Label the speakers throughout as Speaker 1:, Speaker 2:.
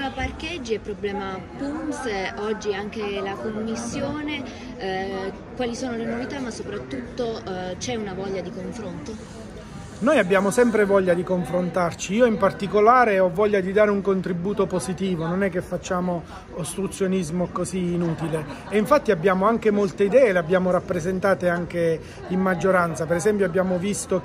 Speaker 1: problema parcheggi è problema PUMS, oggi anche la commissione, quali sono le novità, ma soprattutto c'è una voglia di confronto?
Speaker 2: Noi abbiamo sempre voglia di confrontarci, io in particolare ho voglia di dare un contributo positivo, non è che facciamo ostruzionismo così inutile, e infatti abbiamo anche molte idee, le abbiamo rappresentate anche in maggioranza. Per esempio abbiamo visto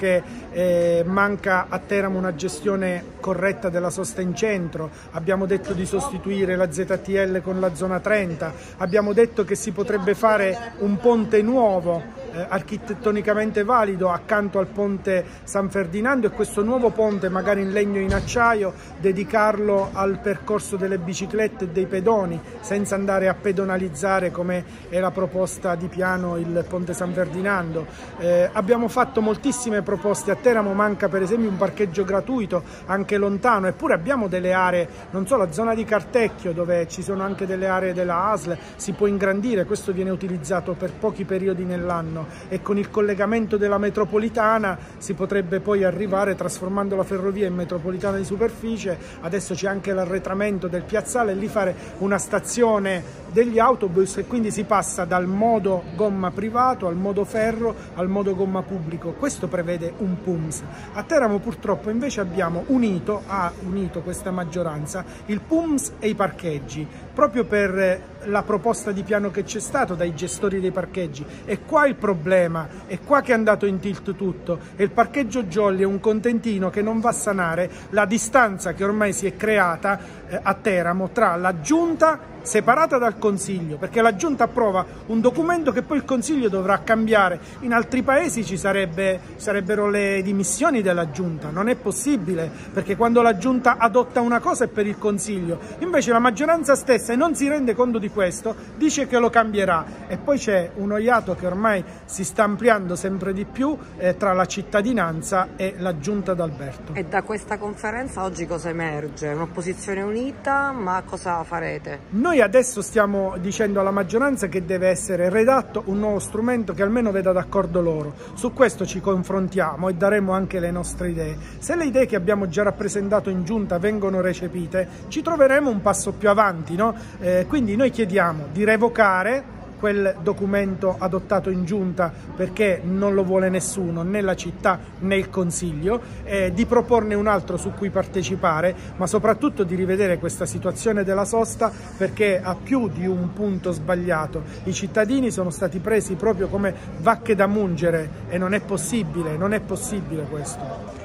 Speaker 2: che manca a Teramo una gestione corretta della sosta in centro, abbiamo detto di sostituire la ZTL con la zona 30, abbiamo detto che si potrebbe fare un ponte nuovo, architettonicamente valido, accanto al ponte San Ferdinando, e questo nuovo ponte, magari in legno e in acciaio, dedicarlo al percorso delle biciclette e dei pedoni, senza andare a pedonalizzare come è la proposta di piano il ponte San Ferdinando. Abbiamo fatto moltissime proposte. A Teramo manca per esempio un parcheggio gratuito anche lontano, eppure abbiamo delle aree, non so, la zona di Cartecchio, dove ci sono anche delle aree della ASL, si può ingrandire, questo viene utilizzato per pochi periodi nell'anno, e con il collegamento della metropolitana si potrebbe poi arrivare, trasformando la ferrovia in metropolitana di superficie. Adesso c'è anche l'arretramento del piazzale, e lì fare una stazione degli autobus, e quindi si passa dal modo gomma privato al modo ferro al modo gomma pubblico. Questo prevede un PUMS. A Teramo purtroppo invece abbiamo ha unito questa maggioranza il PUMS e i parcheggi, proprio per la proposta di piano che c'è stato dai gestori dei parcheggi. E qua il problema, è qua che è andato in tilt tutto, e il parcheggio Jolly è un contentino che non va a sanare la distanza che ormai si è creata a Teramo tra la giunta separata dal Consiglio, perché la Giunta approva un documento che poi il Consiglio dovrà cambiare. In altri paesi ci sarebbero le dimissioni della Giunta, non è possibile, perché quando la Giunta adotta una cosa è per il Consiglio, invece la maggioranza stessa, e non si rende conto di questo, dice che lo cambierà. E poi c'è un oiato che ormai si sta ampliando sempre di più tra la cittadinanza e la Giunta d'Alberto.
Speaker 3: E da questa conferenza oggi cosa emerge? Un'opposizione unita, ma cosa farete?
Speaker 2: Noi adesso stiamo dicendo alla maggioranza che deve essere redatto un nuovo strumento che almeno veda d'accordo loro. Su questo ci confrontiamo e daremo anche le nostre idee. Se le idee che abbiamo già rappresentato in giunta vengono recepite, ci troveremo un passo più avanti, no? Quindi noi chiediamo di revocare quel documento adottato in giunta, perché non lo vuole nessuno, né la città né il Consiglio, di proporne un altro su cui partecipare, ma soprattutto di rivedere questa situazione della sosta, perché ha più di un punto sbagliato. I cittadini sono stati presi proprio come vacche da mungere, e non è possibile questo.